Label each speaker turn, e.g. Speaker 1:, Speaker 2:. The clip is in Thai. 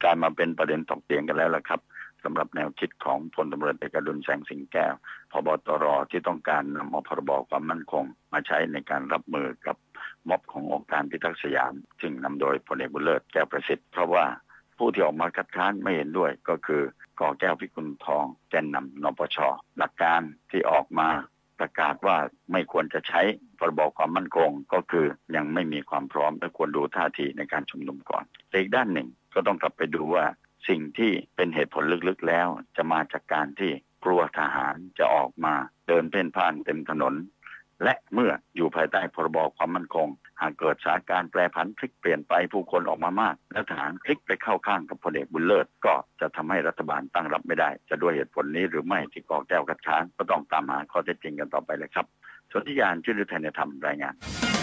Speaker 1: กลายมาเป็นประเด็นถกเถียงกันแล้วล่ะครับสำหรับแนวคิดของพลตำรวจเอกอดุลแสงสิงแก้วผบ.ตร.ที่ต้องการนำเอาพรบความมั่นคงมาใช้ในการรับมือกับม็อบขององค์การพิทักษ์สยามซึ่งนำโดยพลเอกบุญเลิศแก้วประสิทธิ์เพราะว่าผู้ที่ออกมาคัดค้านไม่เห็นด้วยก็คือกแก้วพิกุลทองแกนนำนปช.หลักการที่ออกมาประกาศว่าไม่ควรจะใช้พรบความมั่นคงก็คือยังไม่มีความพร้อมและควรดูท่าทีในการชุมนุมก่อนแต่อีกด้านหนึ่งก็ต้องกลับไปดูว่าสิ่งที่เป็นเหตุผลลึกๆแล้วจะมาจากการที่กลัวทหารจะออกมาเดินเพ่นพ่านเต็มถนนและเมื่ออยู่ภายใต้พรบความมั่นคงหากเกิดสถานการณ์แปรผันพลิกเปลี่ยนไปผู้คนออกมามากและทหารพลิกไปเข้าข้างกับพลเอกบุญเลิศก็จะทำให้รัฐบาลตั้งรับไม่ได้จะด้วยเหตุผลนี้หรือไม่ที่กแก้วคัดค้านก็ต้องตามหาข้อเท็จจริงกันต่อไปเลยครับสนธิยานชื่อฤทัยธรรมรายงาน